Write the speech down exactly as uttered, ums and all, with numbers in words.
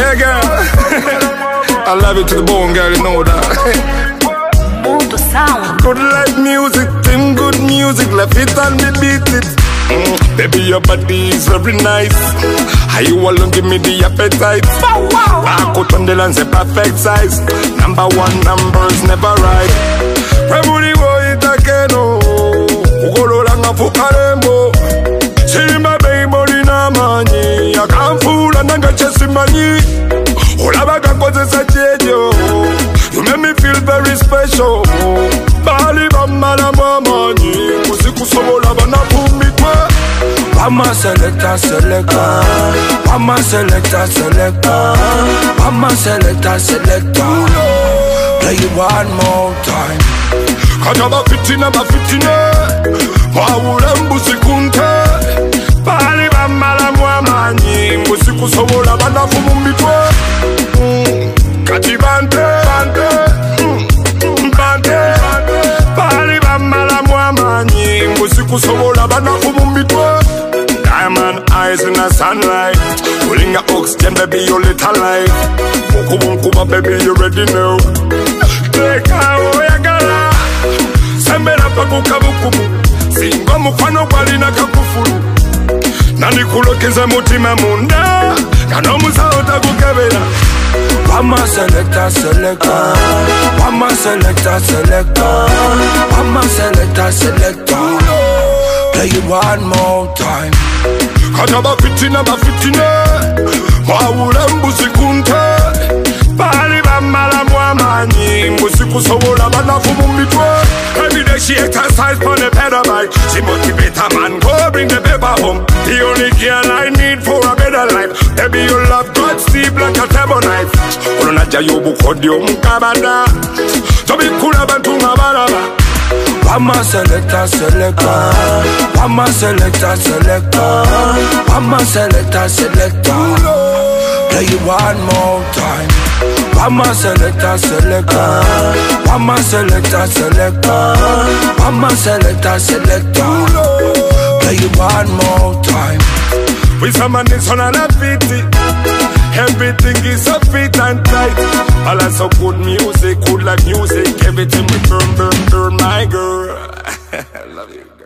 Yeah, girl. I love you to the bone, girl, you know that. Moto sound. Good like music, thing good music, left it and me beat it. Mm, baby, your body is very nice. How you alone give me the appetite. Wow, wow. I could on the lens a perfect size. Number one numbers never right. Remuri wo itakeno. Ugolo langa fukarembo. Shima baby na mani. I can't fool and I chesi mani. Olabaga koze sa chejo. You make me feel very special. Bali bamba la mani. Musiku sobola bana pumi kwa. Mama selector, selector. Mama selector, selector. Mama selector, selector. Play it one more time. Kajaba fitina, ba fitina. Mawula mbusi kunte. Bali bamba la mani. Musiku sobola bana pumi kwa. Kati bante, bante, bante, bali bamba la mani. Musiku sobola bana pumi kwa. Diamond eyes in the sunlight. Pulling your oxygen, baby, you little light. Mukubu mkuba, baby, you ready now. Take out your gala. Sembera pakuka bukubu. Singo mufano kwali na kakufuru. Nani kulokeza mutima munda. Kano musauta kukebera. Mama selector, selector. Mama selector, selector. Mama selector, selector. Play it one more time. Kajaba fitina, ba fitina. Mawula mbusi kunte. Bali bamba la mani. Musiku sobola bana fumumitwa. Every day she exercise for the pedal bike. She motivate a man, go bring the paper home. The only girl I need for a better life. Baby, you love God, sleep like a table knife. Olona jayobu kodio mkabada. Tobi kula bantu mabaraba. Mama selector, selector. Mama selector, selector. Mama selector, selector. Play it one more time. Mama selector, selector. Mama selector, selector. Mama selector, selector. Play it one more time. With some man is on a pity. Everything is so fit and tight. All that's so good music, good like music. Everything we burn, burn, burn, my girl. I love you.